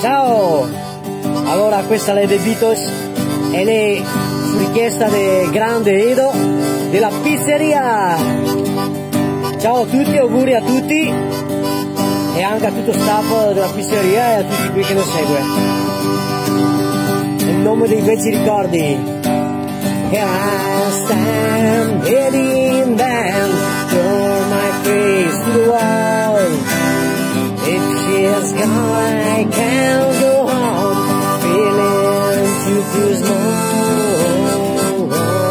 Ciao! Allora questa è dei Beatles e lei su richiesta del grande Edo della pizzeria. Ciao a tutti, auguri a tutti e anche a tutto lo staff della pizzeria e a tutti qui che lo segue. In nome dei vecchi ricordi. Here I stand, heading down, turn my face to the wall. If she's gone, I can't go home, feeling too small.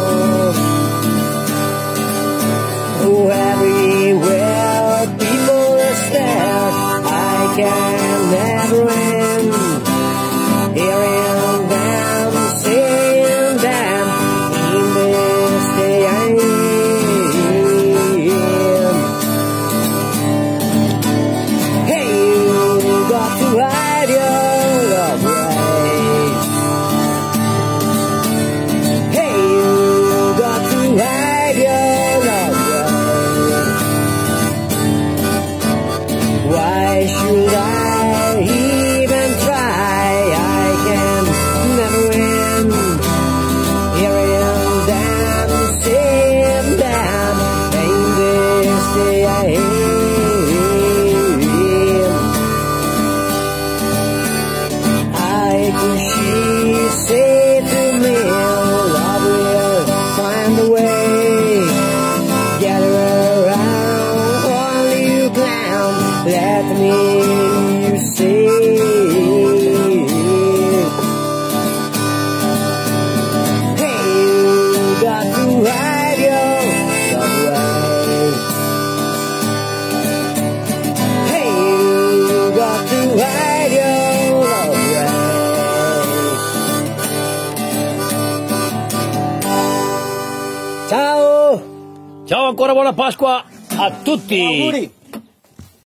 Oh, everywhere people stare, I can never win. Hearing them saying them in this day I'm in. Hey, you got to hide your love away. Hey, you got to hide your love away. Why should I even try? I can never win. Hearing them saying them in this day I am. Could she say to me, love will find a way. Gather around, all you clown, let me you say. Hey, you got to hide your love away. Hey, you got to hide your love away. Ciao! Ciao, ancora buona Pasqua a tutti! Auguri!